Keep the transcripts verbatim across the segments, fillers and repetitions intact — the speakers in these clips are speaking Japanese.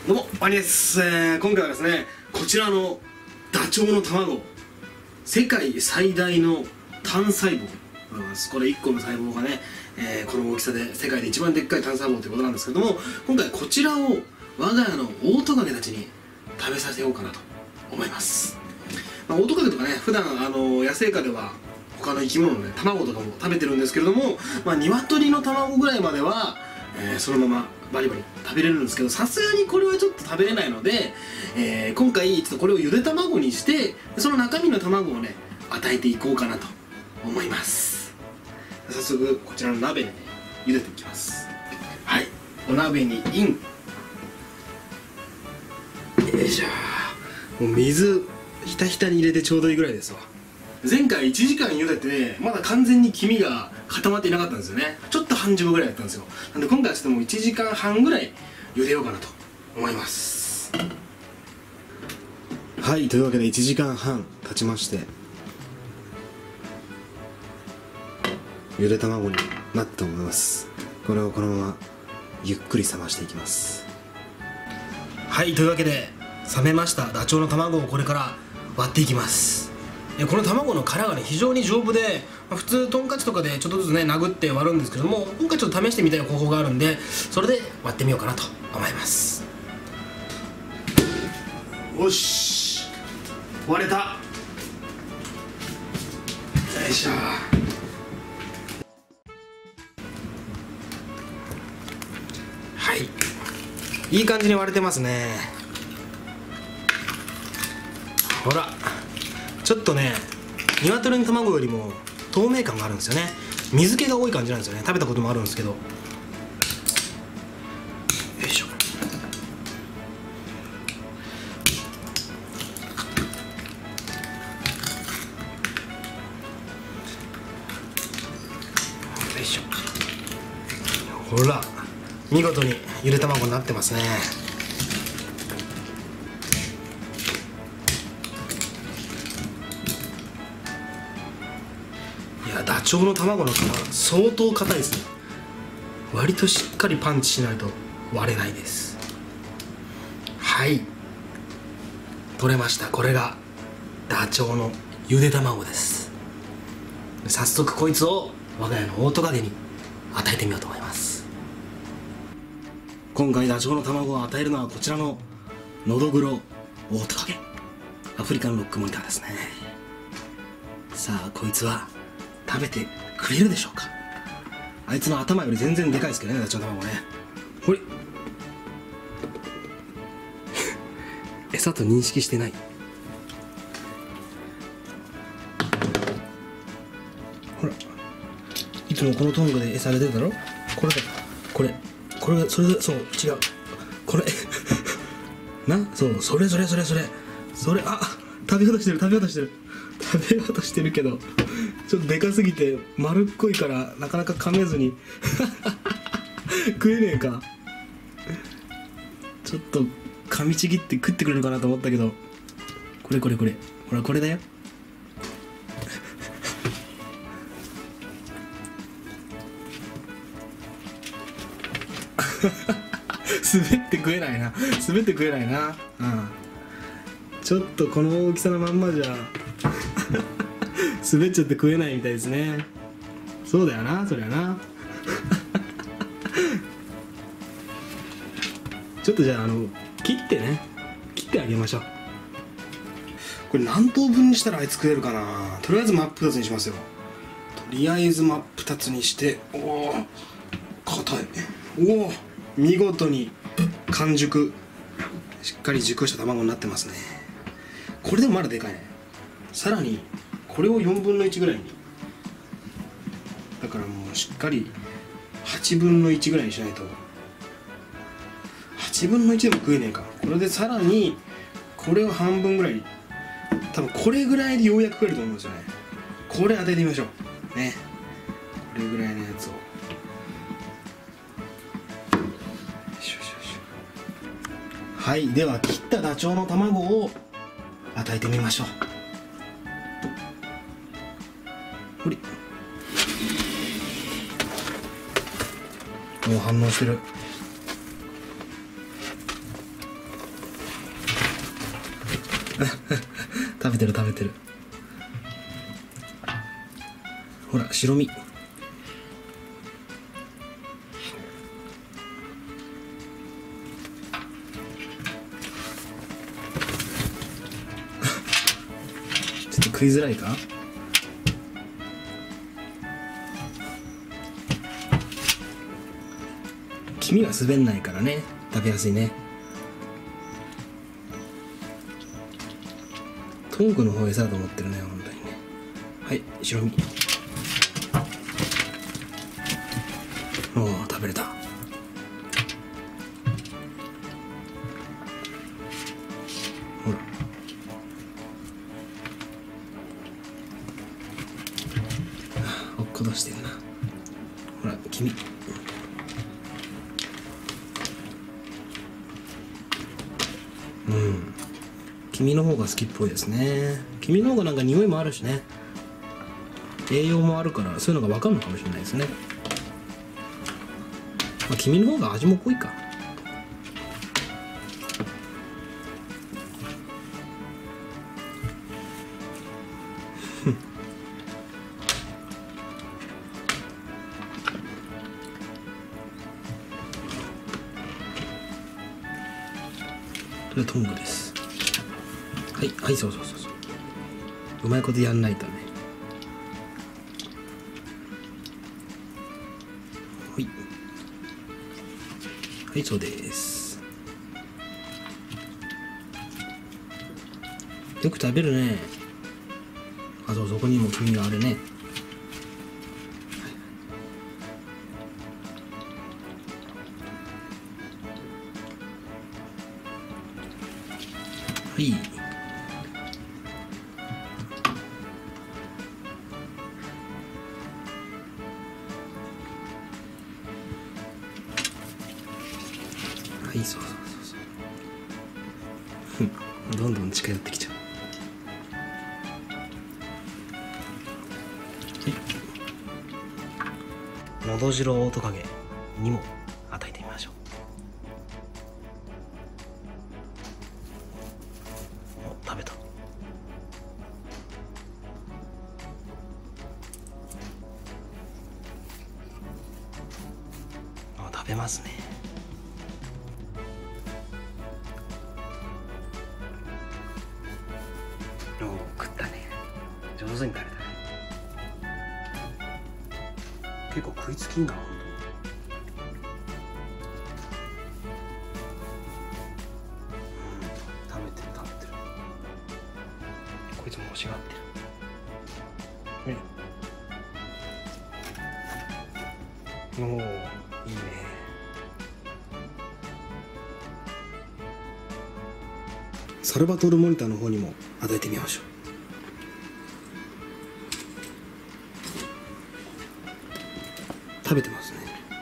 どうもワニです、えー、今回はですねこちらのダチョウの卵、世界最大の単細胞、これいっこの細胞がね、えー、この大きさで世界で一番でっかい単細胞ということなんですけども、今回こちらを我が家のオオトカゲたちに食べさせようかなと思います。まあ、オオトカゲとかね、普段あの野生下では他の生き物の、ね、卵とかも食べてるんですけれども、まあ、鶏の卵ぐらいまでは、えー、そのままバリバリ食べれるんですけど、さすがにこれはちょっと食べれないので、えー、今回ちょっとこれをゆで卵にしてその中身の卵をね与えていこうかなと思います。早速こちらの鍋でね茹でていきます。はい、お鍋にイン、よいしょ。もう水ひたひたに入れてちょうどいいぐらいですわ。前回いちじかん茹でてまだ完全に黄身が固まっていなかったんですよね。ちょっと半熟ぐらいだったんですよ。なんで今回はちょっともういちじかんはんぐらい茹でようかなと思います。はい、というわけでいちじかんはん経ちましてゆで卵になったと思います。これをこのままゆっくり冷ましていきます。はい、というわけで冷めましたダチョウの卵をこれから割っていきます。この卵の殻がね非常に丈夫で、まあ、普通トンカチとかでちょっとずつね殴って割るんですけども、今回ちょっと試してみたい方法があるんで、それで割ってみようかなと思います。よし、割れた。よいしょ。はい、いい感じに割れてますね。ほら、ちょっとね鶏の卵よりも透明感があるんですよね。水気が多い感じなんですよね。食べたこともあるんですけど、よいしょ。よいしょ。ほら、見事にゆで卵になってますね。ダチョウの卵の皮相当硬いですね。割としっかりパンチしないと割れないです。はい、取れました。これがダチョウのゆで卵です。早速こいつを我が家のオオトカゲに与えてみようと思います。今回ダチョウの卵を与えるのはこちらのノドグロオオトカゲ、アフリカンロックモニターですね。さあこいつは食べてくれるでしょうか。あいつの頭より全然でかいですけどね、ダチョウの卵ね。ほれ餌と認識してない。ほら、いつもこのトングで餌あげてるだろ。これだ、これこれがそれで、そう違う、これな、そうそれそれそれそれそれ、あ、食べようとしてる食べようとしてる食べようとしてるけどちょっとでかすぎて丸っこいからなかなか噛めずに食えねえか。ちょっと噛みちぎって食ってくれるかなと思ったけど、これこれこれほらこれだよ滑って食えないな滑って食えないな。うん、ちょっとこの大きさのまんまじゃ滑っちゃって食えないみたいですね。そうだよな、そりゃなちょっとじゃあ、あの切ってね切ってあげましょう。これ何等分にしたらあいつ食えるかな。とりあえず真っ二つにしますよ。とりあえず真っ二つにして、おお硬い、おお見事に完熟、しっかり熟した卵になってますね。これでもまだでかいね。さらにこれをよんぶんのいちぐらいに、だからもうしっかりはちぶんのいちぐらいにしないと、はちぶんのいちでも食えねえか。これでさらにこれを半分ぐらいに、多分これぐらいでようやく食えると思うんですよね。これ当ててみましょうね。これぐらいのやつを、よしよしよし。はい、では切ったダチョウの卵を与えてみましょう。ほり、もう反応してる。 食べてる食べてる。ほら白身。ちょっと食いづらいか。黄身が滑んないからね、食べやすいね。トングの方餌だと思ってるね、本当にね。はい、白身。おお、食べれた。ほら。落っことしてるな。ほら、黄身。うん。黄身の方が好きっぽいですね。黄身の方がなんか匂いもあるしね。栄養もあるからそういうのが分かるのかもしれないですね。まあ、黄身の方が味も濃いか。これトングです。はいはい、そうそうそうそう、うまいことやんないとね。はいはい、そうです。よく食べるね。あ、そう、そこにも黄身があるね。はい、はい、そうそうそうそう。どんどん近寄ってきちゃう。はい、のどじろオオトカゲにも与えてみましょう。お、食べた。あ、食べますね。お、食ったね。上手に食べたね。結構食いつきいいな、本当に。うん、食べてる食べてる。こいつも欲しがってる。うん。おお、いいね。サルバトルモニターの方にも与えてみましょう。食べてますね。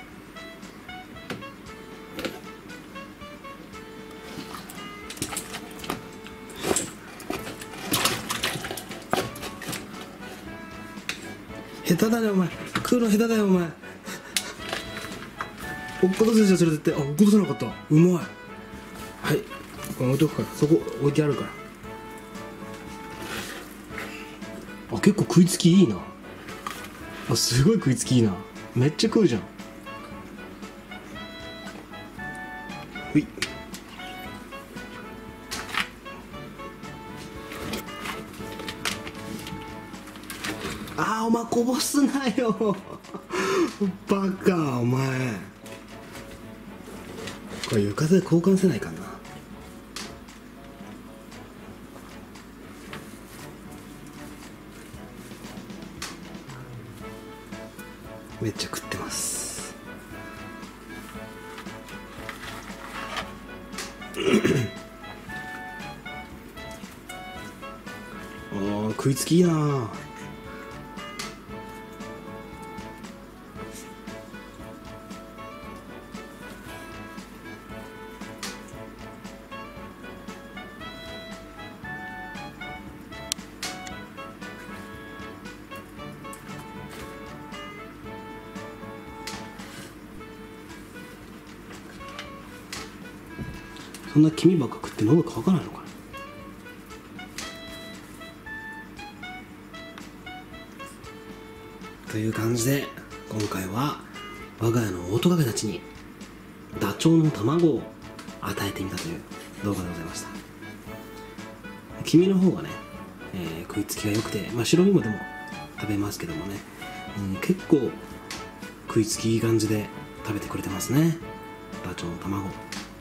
下手だねお前、食うの下手だよお前。落っことすでしょそれ絶対。あ、落っことせなかった。うまい。はい、置いとくから、そこ置いてあるから。あ、結構食いつきいいな。あ、すごい食いつきいいな。めっちゃ食うじゃん。ほい。あー、お前こぼすなよバカお前。これ床で交換せないかな。めっちゃ食ってますあー、食いつきいいな。そんな黄身ばっか食って喉乾かないのかな。 という感じで今回は我が家のオオトカゲたちにダチョウの卵を与えてみたという動画でございました。黄身の方がね、えー、食いつきが良くて、まあ、白身もでも食べますけどもね、うん、結構食いつきいい感じで食べてくれてますね、ダチョウの卵。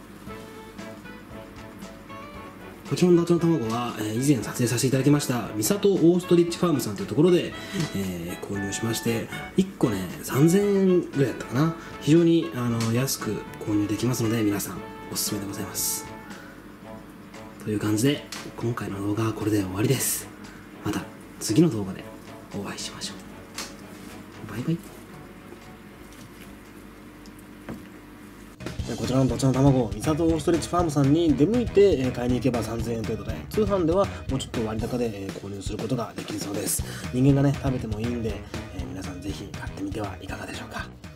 こちらのダチョウの卵は、えー、以前撮影させていただきました三郷オーストリッチファームさんというところで、えー、購入しまして、いっこねさんぜんえんぐらいだったかな。非常にあの安く購入できますので、皆さんおすすめでございます。という感じで今回の動画はこれで終わりです。また次の動画でお会いしましょう。バイバイ。こちらのダチョウの卵、三郷オーストリッチファームさんに出向いて買いに行けばさんぜんえん程度で、通販ではもうちょっと割高で購入することができるそうです。人間がね食べてもいいんで、えー、皆さんぜひ買ってみてはいかがでしょうか。